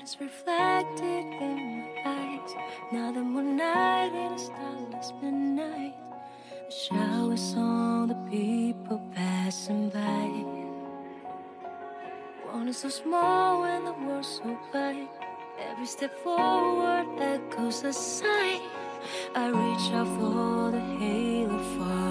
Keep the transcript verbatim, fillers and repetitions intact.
is reflected in my eyes. Another moonlight in a starless midnight. The showers on the people passing by. One is so small and the world's so wide. Every step forward echoes a sigh. I reach out for the halo far